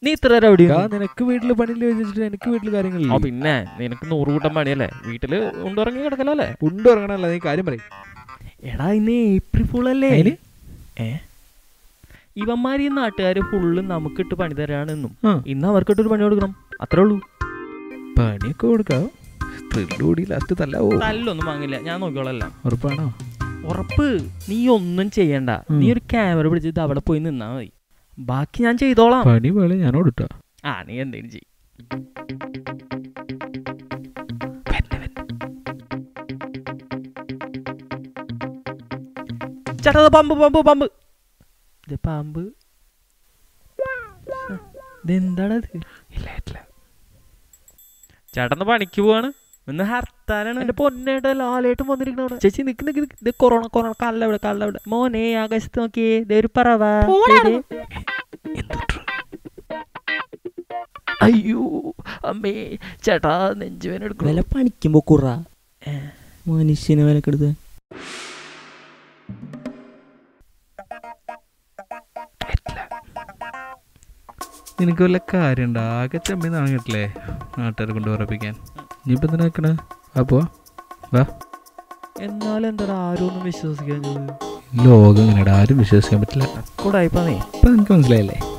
നീ ഇത്ര എവിടെയാ? നിനക്ക് വീട്ടില് പണിയിൽ വെച്ചിട്ട് എനിക്ക് വീട്ടില് കാര്യങ്ങളില്ല. പിന്നെ നിനക്ക് 100 കൂട്ടം പണിയല്ലേ, വീട്ടില് ഉണ്ടിറങ്ങി കിടക്കലല്ലേ? ഉണ്ടിറങ്ങണല്ല, നീ കാര്യം പറയും. എടാ ഇന്ന് ഏപ്രിൽ ഫുൾ അല്ലേ? ഇവന്മാർ ഈ നാട്ടുകാര് ഫുള്ള് നമുക്കിട്ട് പണി തരാണെന്നും ഇന്ന് അവർക്കിട്ടൊരു പണി കൊടുക്കണം, അത്രേ ഉള്ളൂ. പണിയൊക്കെ കൊടുക്കാം, തല്ലൊന്നും വാങ്ങില്ല, ഞാൻ നോക്കിയോളാം. ഉറപ്പാണോ? ഉറപ്പ്. നീ ഒന്നും ചെയ്യണ്ട, നീ ഒരു ക്യാമറ പിടിച്ചിട്ട് അവിടെ പോയി നിന്നാ മതി, ബാക്കി ഞാൻ ചെയ്തോളാം. പണി പോലെ ഞാനോട് ഇട്ടോ. നീ എന്തേലും ചെയ്യും. ചേട്ടാ പമ്പ് പമ്പ് പമ്പ് പാമ്പ്. ഇതെന്താണത്? ചേട്ടന്ന് പണിക്ക് പോവാണ്, ഇന്ന് ഹർത്താലാണ്. എന്റെ പൊന്നേട്ട ലാലേട്ടും വന്നിരിക്കണ. ചേച്ചി നിക്ക് നിക്ക്, ഇത് കൊറോണ കൊറോണ കല്ലവിടെ കല്ലവിടെ. മോനെ ആകാശത്ത് നോക്കിയേ, ഇതേ ഒരു പറവ. അയ്യോ അമ്മേ, ചേട്ടാ നെഞ്ചുവേന എടുക്കും. വില പണിക്കുമ്പോ കുറ മനുഷ്യനെ വിലക്കെടുത്ത്. നിനക്ക് വല്ല കാര്യമുണ്ടോ? ആകെ ചെമ്മീന്നാണ് കേട്ടില്ലേ നാട്ടുകാരെ കൊണ്ട് ഉറപ്പിക്കാൻ. ഇനിയിപ്പോൾ എന്തിനാ വെക്കണേ? അപ്പോ വാ. എന്നാലും എന്താ ആരും ഒന്നും വിശ്വസിക്കാൻ? ലോകം ഇങ്ങനെയാ, ആരും വിശ്വസിക്കാൻ പറ്റില്ല. കൂടായിപ്പോ ഇപ്പം എനിക്ക് മനസ്സിലായില്ലേ?